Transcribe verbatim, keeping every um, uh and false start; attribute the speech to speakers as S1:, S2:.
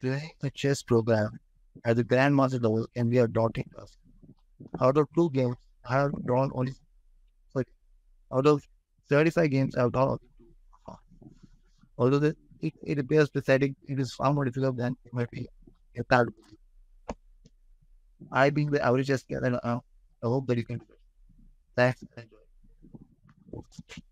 S1: Playing a chess program at the grandmaster level can be a daunting task. Out of two games, I have drawn only sorry, out of thirty-five games, I have drawn only two. Although the, it, it appears pathetic, it is far more difficult than it might be. I being the average chess player, I hope that you can do it. Thanks and enjoy.